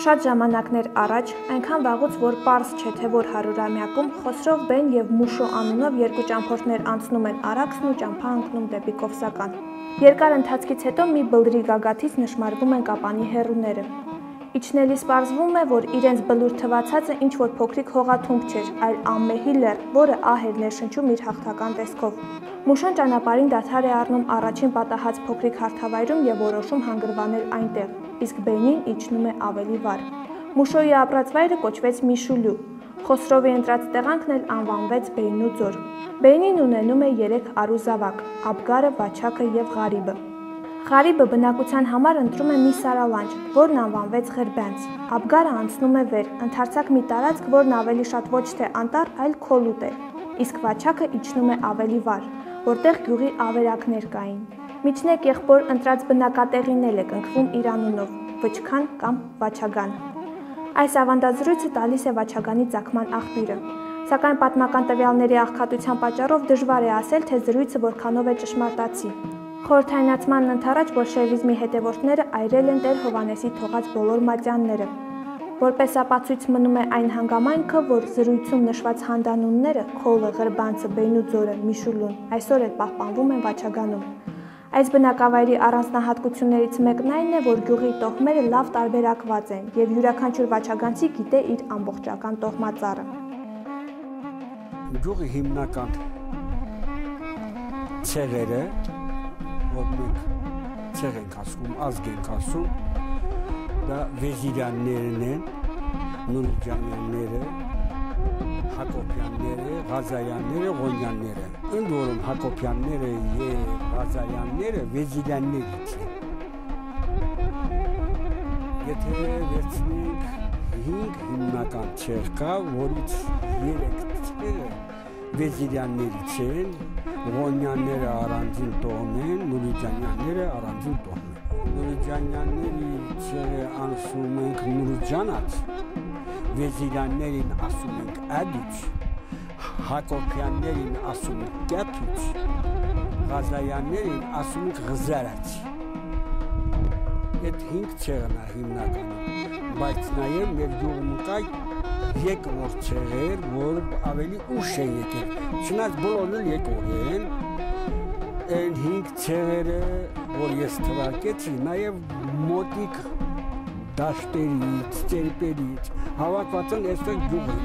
Շատ ժամանակներ առաջ, այնքան վաղուց, որ պարզ չէ, թե որ 100-ամյակում Խոսրով բեն և Մուշո անունով երկու ճամփորդներ անցնում են Արաքսն ու ճամփա ընկնում դեպի Կովսական։ Երկար ընթացքից հետո մի բլրի գագաթից նշմարվում են կապանի հեռուները։ Իջնելիս պարզվում է, որ իրենց բլուր թվացածը ինչ-որ փոքրիկ հողաթումբ չէր, այլ անմեհի լեռ, որը ահ էր ներշնչում իր հաղթական տեսքով։ Մուշոն ճանապարհին դադար է առնում առաջին պատահած փոքրիկ հարթավայրում և որոշում հանգրվանել այնտեղ, իսկ Բենին իջնում է ավելի վար։ Մուշոյի ապրած վայրը կոչվեց Միշուլու, Խոսրովի ընտրած տեղանքն էլ անվանվեց Բեյնու ձոր։ Բենին ունենում է 3 առուզավակ՝ Աբգարը, Վաչակը և Ղարիբը։ Ղարիբը բնակության համար ընտրում է մի սարալանջ, որն անվանվեց Ղրբանց։ Աբգարը անցնում է վեր, ընդարձակ մի տարածք, որն ավելի շատ ոչ թե անտառ, այլ քոլուտ է, իսկ Վաչակը իջնում է ավելի վար, որտեղ գյուղի ավերակներ կային։ Միջնեկ եղբոր ընտրած բնակատեղին էլ է կնքվում իր անունով՝ Վչքան կամ Վաչագան։ Այս ավանդազրույցը տալիս է Վաչագանի ծագման աղբյուրը, սակայն պատմական տվյալների աղքատության պատճառով դժվար է ասել, թե զրույցը որքանով է ճշմարտացի։ Խորհրդայնացմանն ընդառաջ բոլշևիզմի հետևորդները այրել են Տեր Հովհաննեսի թողած բոլոր մատյանները։ Որպես ապացույց մնում է այն հանգամանքը, որ զրույցում նշված հանդանունները՝ Քոլը, Ղրբանցը, Բենու ձորը, Միշուլուն, այսօր էլ պահպանվում են Վաչագանում։ Այս բնակավայրի առանձնահատկություններից մեկն այն է, որ գյուղի տոհմերը լավ տարբերակված են և յուրաքանչյուր վաչագանցի գիտե իր ամբողջական տոհմածառը։ Գյուղի հիմնական ցեղերը, որ մենք ցեղ ենք ասում, ազգ ենք ասում, դա Վեզիրյաններն են, Նուրիջանյանները, Հակոբյանները, Ղազարյանները, Ղոնյանները։ Ընդ որում Հակոբյանները և Ղազարյանները Վեզիրյաններից են։ Եթե վերցնենք 5 հիմնական ցեղ կա, որից 3 ցեղը Վեզիրյաններից են, Ղոնյանները առանձին տոհմ են, Նուրիջանյանները առանձին տոհմ են։ Նուրիջանյանների ցեղը ասում ենք Նուրիջանաց, Վեզիրյաններին ասում ենք Ադիչ, Հակոբյաններին ասում ենք Կյաթուց, Ղազարյաններին ասում ենք Ղզարաց։ Այդ 5 ցեղն է հիմնականում, բայց նաև մեր գյուղում կա եկվոր ցեղեր, որ ավելի ուշ են եկել, չնայած բոլորն էլ եկող են, այն 5 ցեղերը, որ ես թվարկեցի, նաև մոտիկ դաշտերից, ծերպերից հավաքված են այստեղ գյուղի։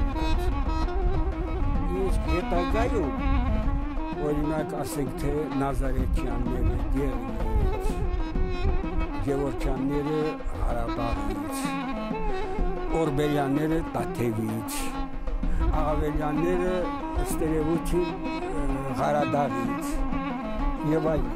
Իսկ հետագայում, օրինակ ասենք թե Նազարեթյանները Գեղիից, Գևորգյանները Հարաբաղից, Օրբելյանները Տաթևից, Աղավելյանները Ստերևույթին Ղարադաղից և այլն։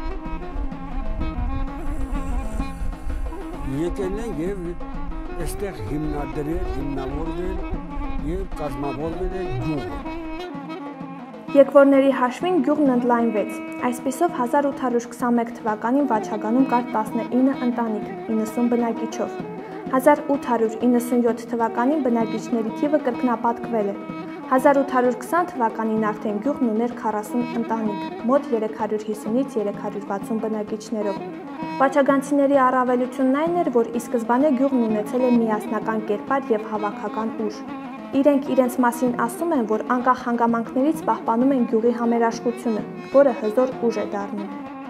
Եկել են և այստեղ հիմնադրել, հիմնավորվել և կազմավորվել է գյուղը։ Եկվորների հաշվին գյուղն ընդլայնվեց։ Այսպիսով 1821 թվականին Վաչագանում կար 19 ընտանիք, 90 բնակիչով։ 1897 թվականին բնակիչների թիվը կրկնապատկվել է։ 1820 թվականին արդեն գյուղն ուներ 40 ընտանիք, մոտ 350-ից 360 բնակիչներով։ Վաչագանցիների առավելությունն այն էր, որ ի սկզբանե գյուղն ունեցել է միասնական կերպար և հավաքական ուժ։ Իրենք իրենց մասին ասում են, որ անկախ հանգամանքներից պահպանում են գյուղի համերաշխությունը, որը հզոր ուժ է դառնում։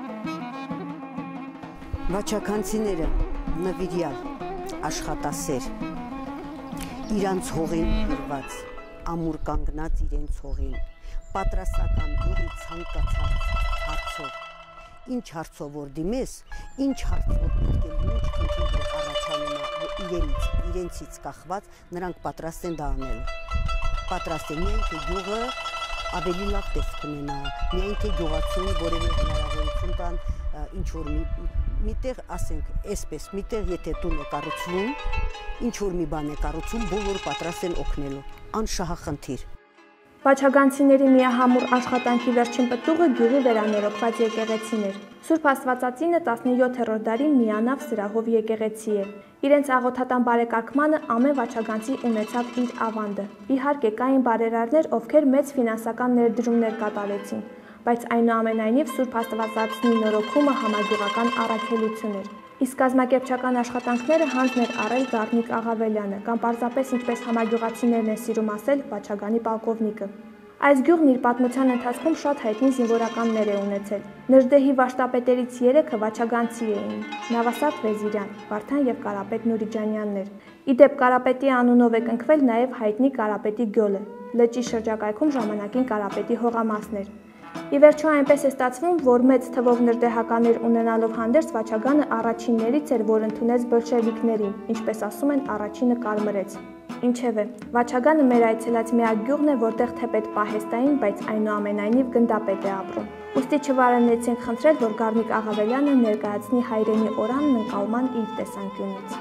Վաչագանցիները նվիրյալ, աշխատասեր, իրանց հողին գրված, ամուր կանգնած իրենց հողին, պատրաստական գյուղի ցանկացած հարցով, ինչ հարցով որ դիմես, ինչ հարց որ պետք է ինչ խնդիր առաջանում է իրենցից կախված, նրանք պատրաստ են դա անելու։ Պատրաստ են միայն թե գյուղը ավելի լավ տեսք ունենա, միայն թե գյուղացուն որևէ հնարավորություն տան ինչ որ միտեղ ասենք, այսպես միտեղ եթե տուն է կառուցվում, ինչ որ մի բան է կառուցում, բոլորը պատրաստ են օգնելու, անշահախնդիր։ Վաչագանցիների միահամուռ աշխատանքի վերջին պտուղը գյուղի վերաներոքված եկեղեցին էր։ Սուրբ Աստվածածինը 17-րդ դարի միանավ սրահով եկեղեցի է։ Իրենց աղոթատան բարեկարգմանը ամեն վաչագանցի ունեցավ իր ավանդը։ Իհարկե կային բարերարներ, ովքեր մեծ ֆինանսական ներդրումներ կատարեցին, բայց այնուամենայնիվ Սուրբ Աստվածածնի նորոգումը համագյուղական առաքելություն էր։ Իսկ կազմակերպչական աշխատանքները հանձն էր առել Գառնիկ Աղավելյանը, կամ պարզապես ինչպես համագյուղացիներն են սիրում ասել, Վաչագանի պալկովնիկը։ Այս գյուղն իր պատմության ընթացքում շատ հայտնի զինվորականներ է ունեցել։ Նժդեհի վաշտապետերից 3-ը վաչագանցի էին՝ Նավասարդ Վեզիրյան, Վարդան եւ Կարապետ Նուրիջանյաններ։ Իդեպ Կարապետի անունով է կնքվել նաև հայտնի Կարապետի գյոլը, լճի շրջակայքում ժամանակին Կարապետի հողամասներ։ Ի վերջո այնպես է ստացվում, որ մեծ թվով նժդեհականներ ունենալով հանդերձ Վաչագանը առաջիններից էր, որ ընդունեց բոլշևիկներին, ինչպես ասում են, առաջինը կարմրեց։ Ինչևէ, Վաչագանը մեր այցելած միակ գյուղն է, որտեղ թեպետ պահեստային, բայց այնուամենայնիվ գնդապետ է ապրում։ Ուստի չվարանեցինք խնդրել, որ Գառնիկ Աղավելյանը ներկայացնի հայրենի օրանն ընկալման իր տեսանկյունից։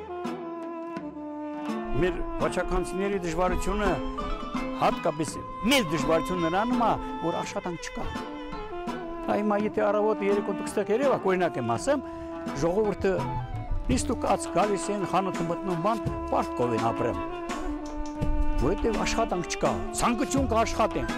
Մեր վաչականցիների դժվարությունը հատկապես մեր դժվարությունն նրանում է, որ աշխատանք չկա։ Հիմա եթե առավոտը երեկոն դուք երևա, օրինակ եմ ասեմ, ժողովուրդը նիստ ու կաց գալիս են խանութը մտնում բան, պարտքով են ապրել։ Որովհետև աշխատանք չկա, ցանկություն կա աշխատեն։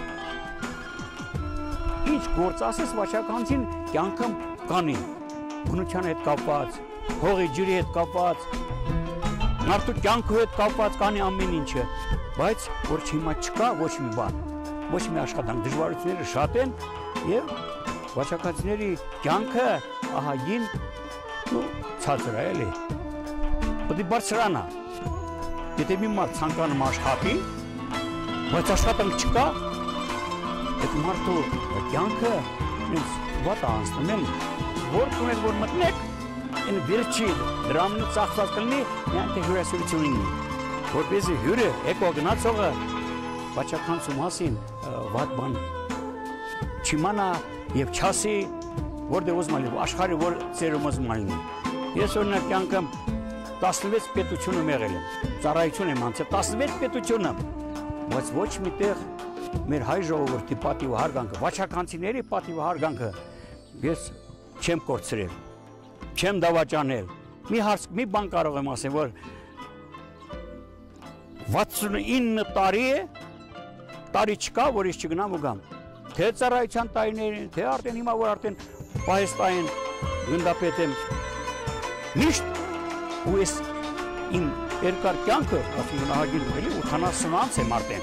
Ինչ գործ ասես վաչականցին կյանքը կանի, բնության հետ կապված, հողի ջրի հետ կապված, մարդու կյանքի հետ կապված կանի ամեն ինչը, բայց որ հիմա չկա ոչ մի բան, ոչ մի աշխատանք, դժվարությունները շատ են եւ վաչականցիների կյանքը ահագին ցածր է էլի։ Պետք է բարձրանա։ Եթե մի մարդ ցանկանում աշխատի, բայց աշխատանք չկա, այդ մարդու կյանքը ինձ վատ անցնում է, որ տունել որ մտնեք, այն վերջի դրամնի ծախսած կլինի, միայն թե հյուրասիրություն լինի, որպեսզի հյուրը եկող գնացողը վաչականցու մասին վատ բան չիմանա եւ չասի, որտեղ ուզում է աշխարհի որ ծերում ուզում է լինի։ Ես օրինակ կյանքամ 16 պետություն եմ եղել եմ, ծառայություն եմ անցել 16 պետությունը, բայց ոչ միտեղ մեր հայ ժողովրդի պատիվ ու հարգանքը, վաչականցիների պատիվ ու հարգանքը ես չեմ կորցրել, չեմ դավաճանել։ Մի բան կարող եմ ասել, որ 69 տարի է, տարի չկա, որ ես չգնամ ու գամ։ Թե ծառայության տարիներին, թե արդեն հիմա որ արդեն պահեստային գնդապետ եմ, միշտ ու ես իմ երկար կյանքը, ասում եմ ահագին էլի 80 անց եմ արդեն,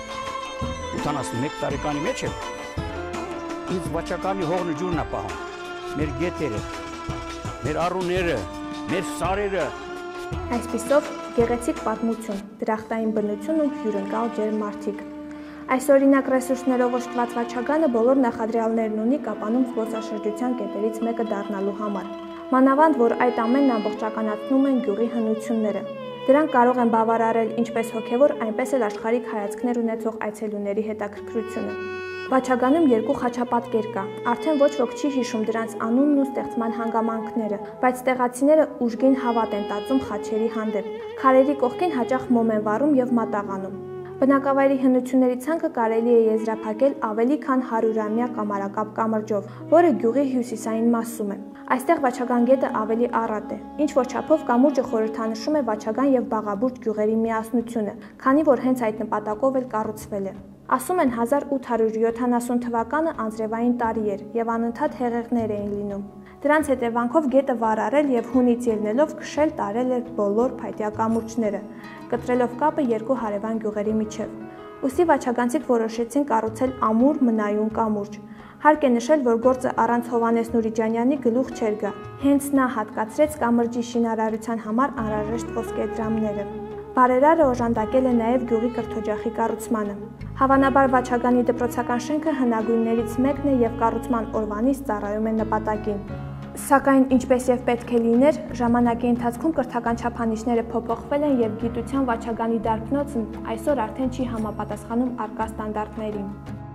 81 տարեկանի մեջ եմ, ինձ վաչականի հողն ու ջուրն է պահում, մեր գետերը, մեր առուները, մեր սարերը։ Այսպիսով գեղեցիկ պատմություն, դրախտային բնություն ու հյուրընկալ ջերմ մարդիկ։ Այս օրինակ ռեսուրսներով օժտված Վաչագանը բոլոր նախադրյալներն ունի Կապանում զբոսաշրջության կետերից մեկը դառնալու համար։ Մանավանդ, որ այդ ամենն ամբողջականացնում են գյուղի հնությունները։ Դրանք կարող են բավարարել ինչպես հոգևոր, այնպես էլ աշխարհիկ հայացքներ ունեցող այցելուների հետաքրքրությունը։ Վաչագանում 2 խաչապատկեր կա, արդեն ոչ ոք չի հիշում դրանց անունն ու ստեղծման հանգամանքները, բայց տեղացիները ուժգին հավատ են տածում խաչերի հանդեպ։ Քարերի կողքին հաճախ մոմ են վառում եւ մատաղանում։ Բնակավայրի հնությունների ցանկը կարելի է եզրափակել ավելի քան 100-ամյա կամարակապ կամրջով, որը գյուղի հյուսիսային մասում է։ Այստեղ Վաչագան գետը ավելի առատ է, ինչ-որ չափով կամուրջը խորհրդանշում է Վաչագան եւ Բաղաբուրդ գյուղերի միասնությունը, քանի որ հենց այդ նպատակով էլ կառուցվել է։ Ասում են 1870 թվականը անձրևային տարի էր եւ անընդհատ հեղեղներ էին լինում։ Դրանց հետևանքով գետը վարարել եւ հունից ելնելով քշել տարել էր բոլոր փայտյա կամուրջները, կտրելով կապը 2 հարևան գյուղերի միջև։ Ուստի վաչագանցիկ որոշեցին կառուցել ամուր մնայուն կամուրջ։ Հարկ է նշել, որ գործը առանց Հովհաննես Նուրիջանյանի գլուխ չէր գա։ Հենց նա հատկացրեց կամրջի շինարարության համար անհրաժեշտ ոսկեդրամները։ Բարերարը օժանդակել է նաև գյուղի կրթօջախի կառուցմանը։ Հավանաբար Վաչագանի դպրոցական շենքը հնագույններից մեկն է եւ կառուցման օրվանից ծառայում է նպատակին։ Սակայն ինչպես եւ պետք է լիներ, ժամանակի ընթացքում կրթական չափանիշները փոփոխվել են եւ գիտության Վաչագանի դարբնոցն այսօր արդեն չի համապատասխանում առկա ստանդարտներին։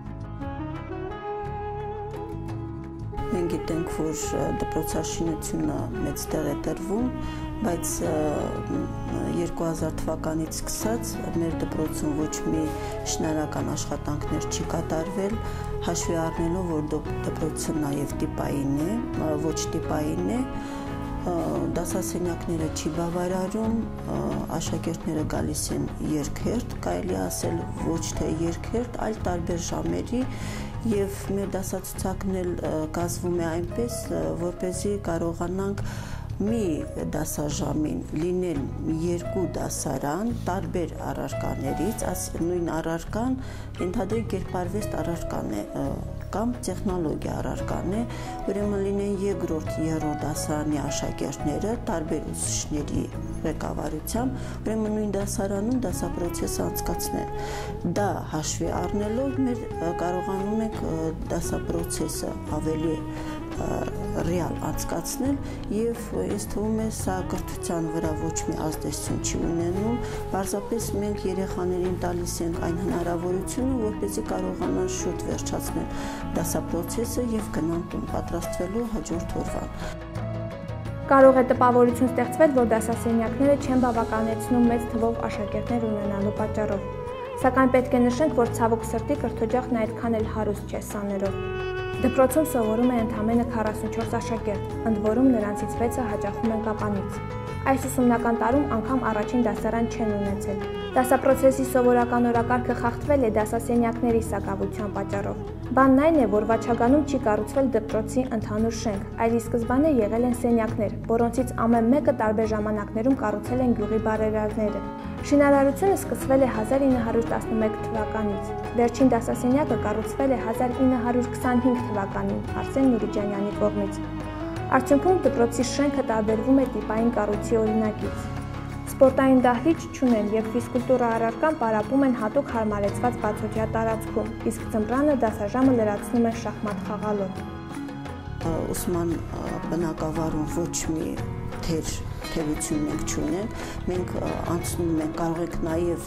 Մենք գիտենք, որ դպրոցաշինությունը մեծ տեղ է տրվում, բայց 2000 թվականից սկսած մեր դպրոցում ոչ մի շինարարական աշխատանքներ չի կատարվել, հաշվի առնելով, որ դպրոցը նաև տիպային է, ոչ տիպային է, դասասենյակները չի բավարարում, աշակերտները գալիս են երկերտ, կարելի ասել ոչ թե երկերտ, այլ տարբեր ժամերի եւ մեր դասացուցակն էլ կազմվում է այնպես, որպեսզի կարողանանք մի դասաժամին լինել 2 դասարան տարբեր առարկաներից, նույն առարկան ենթադրենք կերպարվեստ առարկան է կամ տեխնոլոգիա առարկան է, ուրեմն լինեն 2-րդ, 3-րդ դասարանի աշակերտները տարբեր ուսուցիչների ղեկավարությամբ, ուրեմն նույն դասարանում դասապրոցեսը անցկացնել։ Դա հաշվի առնելով մեր կարողանում ենք դասապրոցեսը ավելի ռեալ անցկացնել եւ ինձ թվում է սա կրթության վրա ոչ մի ազդեցություն չի ունենում, պարզապես մենք երեխաներին տալիս ենք այն հնարավորությունը, որպեսզի կարողանան շուտ վերջացնել դասապրոցեսը եւ գնան տուն պատրաստվելու հաջորդ օրվան։ Կարող է տպավորություն ստեղծվել, որ դասասենյակները չեն բավականեցնում մեծ թվով աշակերտներ ունենալու պատճառով, սակայն պետք է նշենք, որ ցավոք սրտի կրթօջախն այդքան էլ հարուստ չէ սաներով։ Դպրոցում սովորում է ընդամենը 44 աշակերտ, ընդ որում նրանցից 6-ը հաճախում են Կապանից։ Այս ուսումնական տարում անգամ առաջին դասարան չեն ունեցել։ Դասապրոցեսի սովորական օրակարգը խախտվել է դասասենյակների սակավության պատճառով։ Բանն այն է, որ Վաչագանում չի կառուցվել դպրոցի ընդհանուր շենք, այլ ի սկզբանե եղել են սենյակներ, որոնցից ամեն մեկը տարբեր ժամանակներում կառուցել են գյուղի բարերարները։ Շինարարությունը սկսվել է 1911 թվականից։ Վերջին դասասենյակը կառուցվել է 1925 թվականին Արսեն Նուրիջանյանի կողմից։ Արդյունքում դպրոցի շենքը տարբերվում է տիպային կառույցի օրինակից։ Սպորտային դահլիճ չունեն եւ ֆիզկուլտուրա առարկան պարապում են հատուկ հարմարեցված բացօթյա տարածքում, իսկ ձմռանը դասաժամը լրացնում են շախմատ խաղալով։ Ուսման բնակավարում ոչ մի թերություն մենք չունենք, մենք անցնում ենք, կարող ենք նաև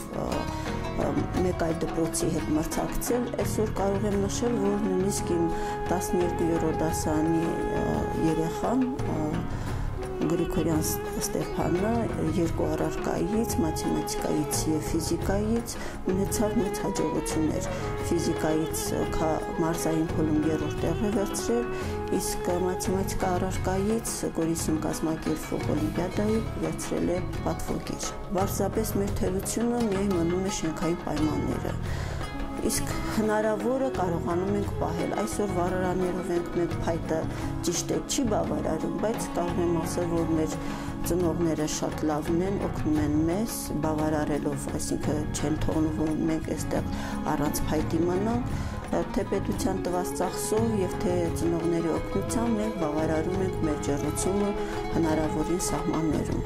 մեկ այլ դպրոցի հետ մրցակցել, այսօր կարող եմ նշել, որ նույնիսկ իմ 12-րդ դասարանի երեխան Գրիգորյան Ստեփանը 2 առարկայից, մաթեմատիկայից եւ ֆիզիկայից ունեցավ մեծ հաջողություններ։ Ֆիզիկայից մարզային փուլում 3-րդ տեղ է վերցրել, իսկ մաթեմատիկա առարկայից Գորիսում կազմակերպվող օլիմպիադայի վերցրել է պատվոգիր։ Պարզապես մեր թերությունը միայն մնում է շենքային պայմանները։ Իսկ հնարավորը կարողանում ենք պահել։ Այսօր վառարաններով մենք փայտը ճիշտ է չի բավարարում, բայց կարող եմ ասել, որ մեր ծնողները շատ լավն են, օգնում են մեզ բավարարելով, այսինքն չեն թողնում, որ մենք այստեղ առանց փայտի մնանք, թե պետության տված ծախսով եւ թե ծնողների օգնությամբ մենք բավարարում ենք մեր ջեռուցումը հնարավորին սահմաններում։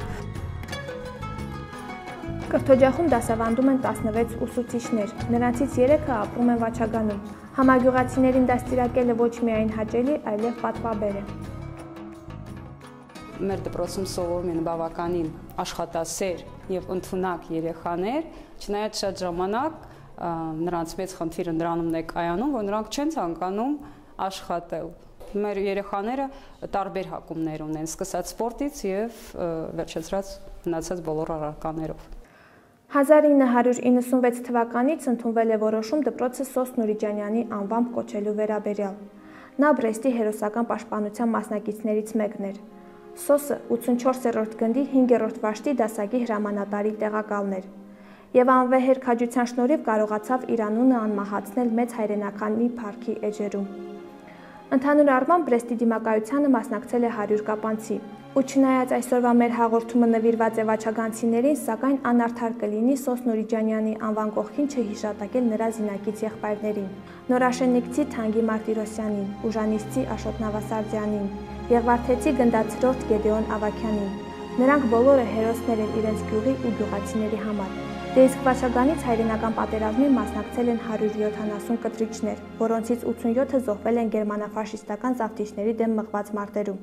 Կրթօջախում դասավանդում են 16 ուսուցիչներ, նրանցից 3-ը ապրում են Վաչագանում։ Համագյուղացիներին դաստիարակելը ոչ միայն հաճելի, այլև պատվաբեր է։ Մեր դպրոցում սովորում են բավականին աշխատասեր եւ ընդունակ երեխաներ, չնայած շատ ժամանակ նրանց մեծ խնդիրը նրանումն է կայանում, որ նրանք չեն ցանկանում աշխատել։ Մեր երեխաները տարբեր հակումներ ունեն, սկսած սպորտից եւ վերջացրած մնացած բոլոր առարկաներով։ 1996 թվականից ընդունվել է որոշում դպրոցը Սոս Նուրիջանյանի անվամբ կոչելու վերաբերյալ։ Նա Բրեստի հերոսական պաշտպանության մասնակիցներից մեկն էր։ Սոսը 84-րդ գնդի 5-րդ վաշտի դասակի հրամանատարի տեղակալն էր եւ անվեհեր քաջության շնորհիվ կարողացավ իր անունը անմահացնել մեծ հայրենականի փառքի էջերում։ Ընդհանուր առմամբ Բրեստի դիմակայությանը մասնակցել է 100 կապանցի, ու չնայած այսօրվա մեր հաղորդումը նվիրված է վաչագանցիներին, սակայն անարդար կլինի Սոս Նուրիջանյանի անվան կողքին չհիշատակել նրա զինակից եղբայրներին՝ նորաշենիկցի Թանգի Մարտիրոսյանին, ուժանիստի Աշոտ Նավասարդյանին, Եղվարդեցի գնդացրորդ Գեդեոն Ավագյանին։ Նրանք բոլորը հերոսներ են իրենց գյուղի ու գյուղացիների համար։ Դե իսկ Վաչագանից հայրենական պատերազմին մասնակցել են 170 կտրիչներ, որոնցից 87-ը զոհվել են գերմանաֆաշիստական զավթիչների դեմ մղված մարտերում։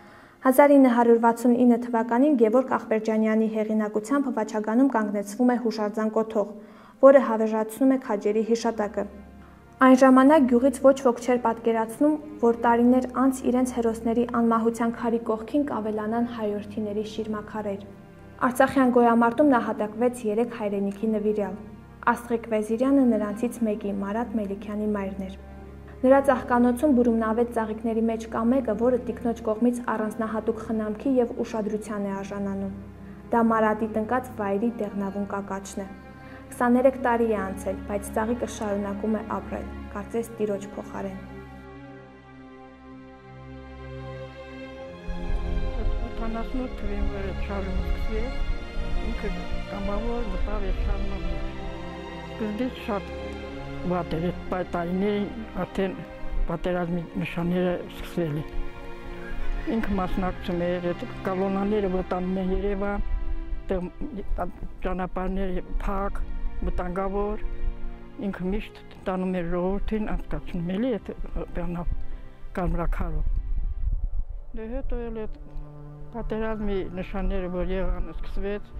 1969 թվականին Գևորգ Ախպերջանյանի հեղինակությամբ Վաչագանում կանգնեցվում է հուշարձան կոթող, որը հավերժացնում է քաջերի հիշատակը։ Այն ժամանակ գյուղից ոչ ոք չէր պատկերացնում, որ տարիներ անց իրենց հերոսների անմահության քարի կողքին կավելանան հայորդիների շիրմաքարեր։ Արցախյան գոյամարտում նահատակվեց 3 հայրենիքի նվիրյալ։ Աստղիկ Վեզիրյանը նրանցից մեկի Մարատ Մելիքյանի մայրն էր։ Նրա ծաղկանոցում բուրումնավետ ծաղիկների մեջ կա մեկը, որը տիկնոջ կողմից առանձնահատուկ խնամքի եւ ուշադրության է արժանանում։ Դա Մարատի տնկած վայրի դեղնավուն կակաչն է։ 23 տարի է անցել, բայց ծաղիկը շարունակում է ապրել, կարծես տիրոջ փոխարեն։ 78 թվին վեր այդ շարժումը սկսվեց, ինքը կամավոր մտավ այդ շարժման մեջ։ Սկզբից շատ վատ էր, այդ պայտարիներին արդեն պատերազմի նշանները սկսվել են։ Ինքը մասնակցում էր, այդ կոլոնաները վտանում են Երևան, ճանապարհները փակ, վտանգավոր, ինքը միշտ տանում էր ժողովրդին, անցկացնում էլի այդ բանով կարմրաքարով։ Դե հետո էլ այդ պատերազմի նշանները, որ եղան, սկսվեց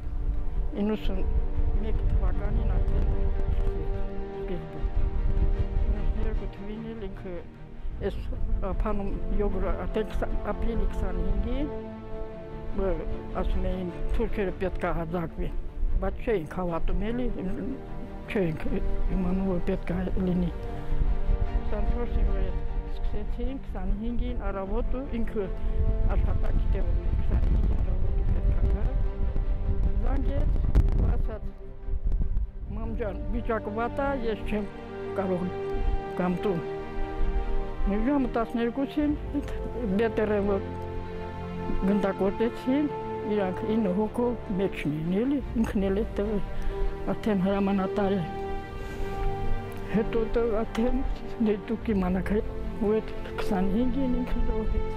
91 թվականին արդեն սկսվեց։ 92 թվին էլ ինքը այս փանում յոգրը արդեն ապրիլի 25-ին, որ ասում էին թուրքերը պետք է հարձակվեն, բայց չէինք հավատում էլի, չէինք իմանում, որ պետք է լինի։ 24-ին վեր սկսեցին, 25-ին առավոտը ինքը աշխատանքի տեղում 25-ին առավոտը պետք է գա։ Զանգեց, ասաց, մամ ջան, վիճակը վատ է, ես չեմ կարող գամ տուն։ Ժամը 12-ին բետերը որ գնդակոտեցին, իրանք 9 հոգով մեջն էին էլի, ինքն էլ այդտեղ արդեն հրամանատար է։ Հետո արդեն դուք իմանաք, ու այդ 25-ին ինքը դողեց։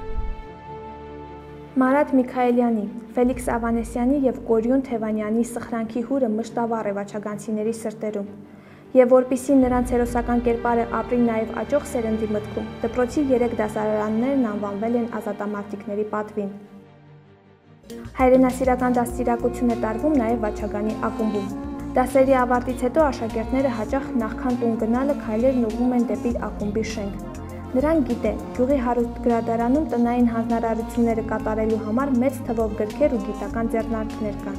Մարատ Միքայելյանի, Ֆելիքս Ավանեսյանի և Կորյուն Թևանյանի սխրանքի հուրը մշտավառ է վաչագանցիների սրտերում։ Եվ որպիսի նրանց հերոսական կերպարը ապրի նաև աճող սերնդի մտքում, դպրոցի 3 դասարաններն անվանվել են ազատամարտիկների պատվին։ Հայրենասիրական դաստիարակություն է տարվում նաև Վաչագանի ակումբում։ Դասերի ավարտից հետո աշակերտները հաճախ նախքան տուն գնալը քայլերն ուղղում են դեպի ակումբի շենք։ Նրան գիտե, գյուղի հարուստ գրադարանում տնային հանձնարարությունները կատարելու համար մեծ թվով գրքեր ու գիտական ձեռնարկներ կան։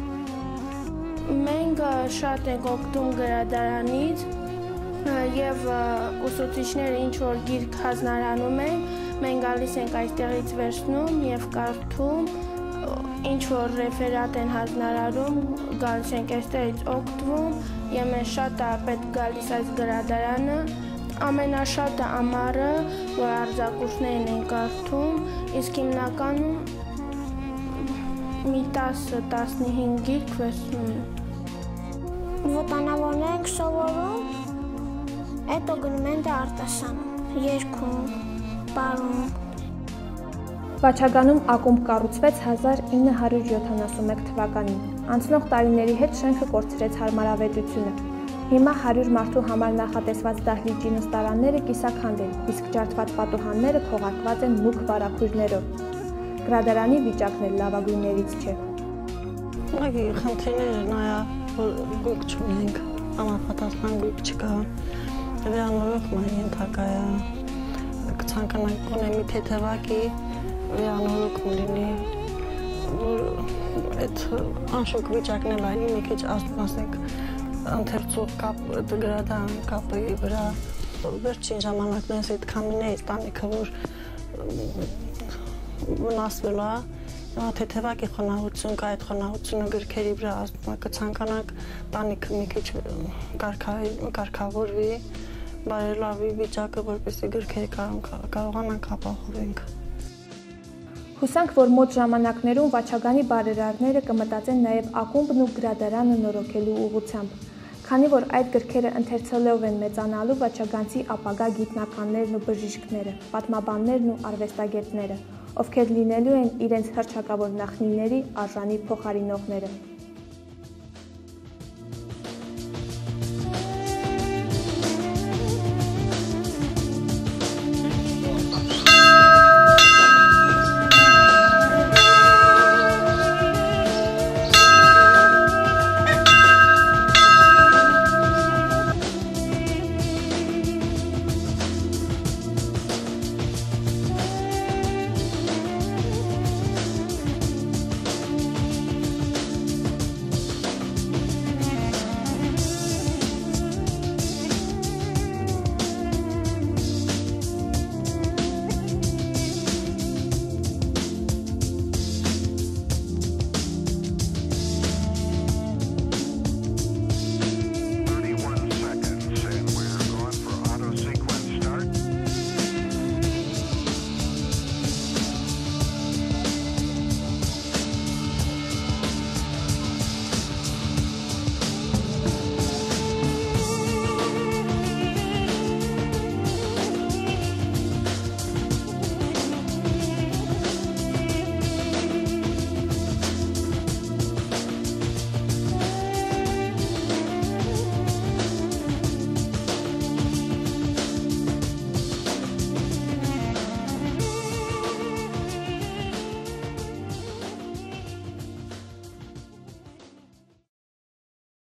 Մենք շատ ենք օգտվում գրադարանից եւ ուսուցիչները ինչ որ գիրք հանձնարարում են, մենք գալիս ենք այստեղից վերցնում եւ կարդում, ինչ որ ռեֆերատ են հանձնարարում, գալիս ենք այստեղից օգտվում եւ մեզ շատ է պետք գալիս այս գրադարանը։ Ամենաշատը ամառը, որ արձակուրդներն են կարդում, իսկ հիմնականում մի 10-15 գիրք վերցնում են։ Ոտանավորներ ենք սովորում, հետո գնում են արտասան, երգում, պարում։ Վաչագանում ակումբ կառուցվեց 1971 թվականին։ Անցնող տարիների հետ շենքը կորցրեց հարմարավետությունը։ Հիմա 100 մարդու համար նախատեսված դահլիճի նստարանները կիսաքանդ են, իսկ ջարդված պատուհանները քողարկված են մուգ վարագույրներով։ Գրադարանի վիճակն էլ լավագույններից չէ։ Ուղղակի խնդիրները նայա, որ գույք չունենք, համապատասխան գույք չկա, վերանորոգման ենթակա է, կցանկանանք գոնե մի թեթևակի վերանորոգում լինի, որ այդ անշոկ վիճակն էլ այն մի քիչ ասենք ընթերցող կապ գրադարան կապի վրա վերջին ժամանակներս այդքանին է տանիքը, որ վնասվել է, թեթևակի խոնավություն կա, այդ խոնավությունը գրքերի վրա կցանկանանք տանիքը մի քիչ կարգավորվի, բարելավի վիճակը, որպեսզի գրքերի կարողանանք ապահովենք։ Հուսանք, որ մոտ ժամանակներում Վաչագանի բարերարները կմտածեն նաև ակումբն ու գրադարանը նորոգելու ուղղությամբ, քանի որ այդ գրքերը ընթերցելով են մեծանալու վաչագանցի ապագա գիտնականներն ու բժիշկները, պատմաբաններն ու արվեստագետները, ովքեր լինելու են իրենց հռչակավոր նախնիների արժանի փոխարինողները։